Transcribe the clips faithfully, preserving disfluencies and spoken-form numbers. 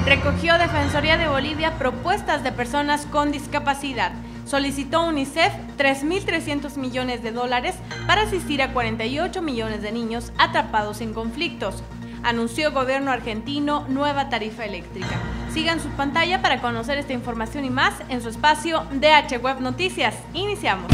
Recogió Defensoría de Bolivia propuestas de personas con discapacidad. Solicitó UNICEF tres mil trescientos millones de dólares para asistir a cuarenta y ocho millones de niños atrapados en conflictos. Anunció gobierno argentino nueva tarifa eléctrica. Sigan su pantalla para conocer esta información y más en su espacio D H Web Noticias. Iniciamos.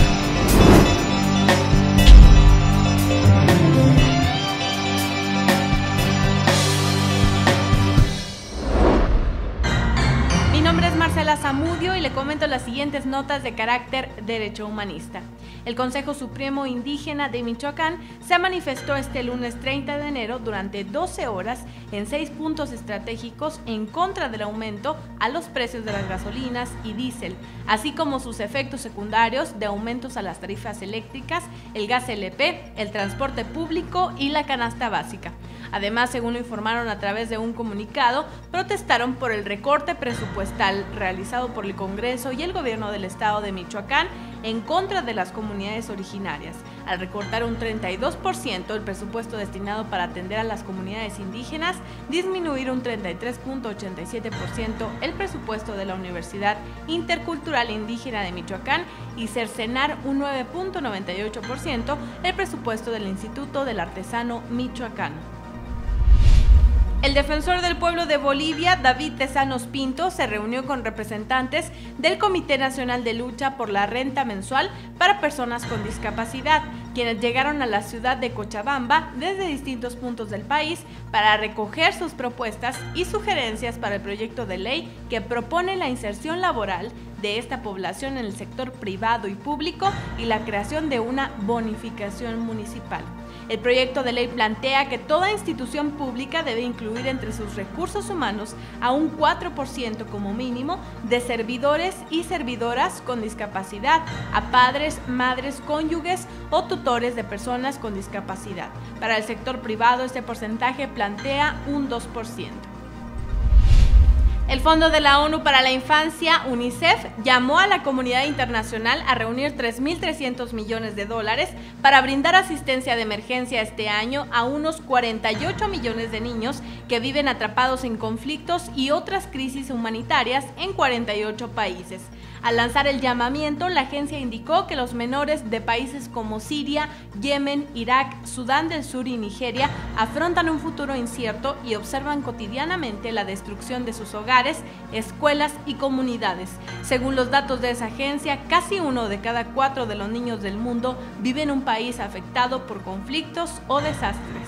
Mi nombre es Marcela Zamudio y le comento las siguientes notas de carácter derecho humanista. El Consejo Supremo Indígena de Michoacán se manifestó este lunes treinta de enero durante doce horas en seis puntos estratégicos en contra del aumento a los precios de las gasolinas y diésel, así como sus efectos secundarios de aumentos a las tarifas eléctricas, el gas L P, el transporte público y la canasta básica. Además, según lo informaron a través de un comunicado, protestaron por el recorte presupuestal realizado por el Congreso y el gobierno del estado de Michoacán en contra de las comunidades originarias, al recortar un treinta y dos por ciento el presupuesto destinado para atender a las comunidades indígenas, disminuir un treinta y tres punto ochenta y siete por ciento el presupuesto de la Universidad Intercultural Indígena de Michoacán y cercenar un nueve punto noventa y ocho por ciento el presupuesto del Instituto del Artesano Michoacano. El defensor del pueblo de Bolivia, David Tezanos Pinto, se reunió con representantes del Comité Nacional de Lucha por la Renta Mensual para Personas con Discapacidad, quienes llegaron a la ciudad de Cochabamba desde distintos puntos del país para recoger sus propuestas y sugerencias para el proyecto de ley que propone la inserción laboral de esta población en el sector privado y público y la creación de una bonificación municipal. El proyecto de ley plantea que toda institución pública debe incluir entre sus recursos humanos a un cuatro por ciento como mínimo de servidores y servidoras con discapacidad, a padres, madres, cónyuges o tutores de personas con discapacidad. Para el sector privado, este porcentaje plantea un dos por ciento. El Fondo de la ONU para la Infancia, UNICEF, llamó a la comunidad internacional a reunir tres mil trescientos millones de dólares para brindar asistencia de emergencia este año a unos cuarenta y ocho millones de niños que viven atrapados en conflictos y otras crisis humanitarias en cuarenta y ocho países. Al lanzar el llamamiento, la agencia indicó que los menores de países como Siria, Yemen, Irak, Sudán del Sur y Nigeria afrontan un futuro incierto y observan cotidianamente la destrucción de sus hogares, escuelas y comunidades. Según los datos de esa agencia, casi uno de cada cuatro de los niños del mundo vive en un país afectado por conflictos o desastres.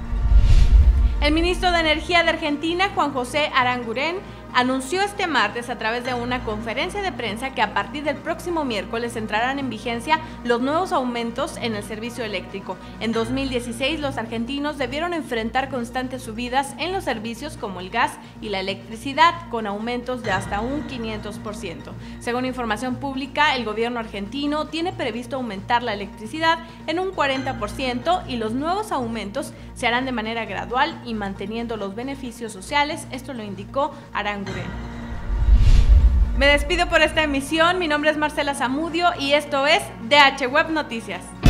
El ministro de Energía de Argentina, Juan José Aranguren, anunció este martes a través de una conferencia de prensa que a partir del próximo miércoles entrarán en vigencia los nuevos aumentos en el servicio eléctrico. En dos mil dieciséis, los argentinos debieron enfrentar constantes subidas en los servicios como el gas y la electricidad, con aumentos de hasta un quinientos por ciento. Según información pública, el gobierno argentino tiene previsto aumentar la electricidad en un cuarenta por ciento y los nuevos aumentos se harán de manera gradual y manteniendo los beneficios sociales. Esto lo indicó Aranguren. Me despido por esta emisión, mi nombre es Marcela Zamudio y esto es D H Web Noticias.